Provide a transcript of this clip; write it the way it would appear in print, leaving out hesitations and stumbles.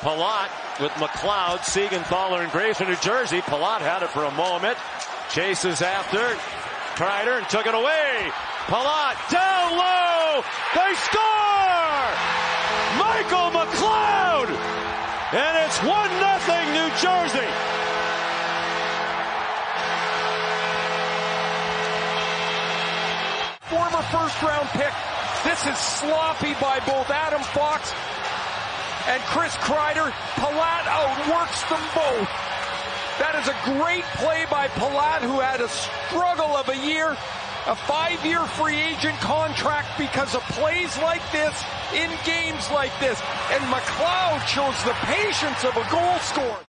Palat with McLeod, Siegenthaler, and Graves in New Jersey. Palat had it for a moment. Chases after. Kreider and took it away. Palat down low. They score! Michael McLeod! And it's 1-0 New Jersey. Former first-round pick. This is sloppy by both Adam Fox and Chris Kreider. Palat outworks them both. That is a great play by Palat, who had a struggle of a year, a 5-year free agent contract because of plays like this in games like this. And McLeod shows the patience of a goal scorer.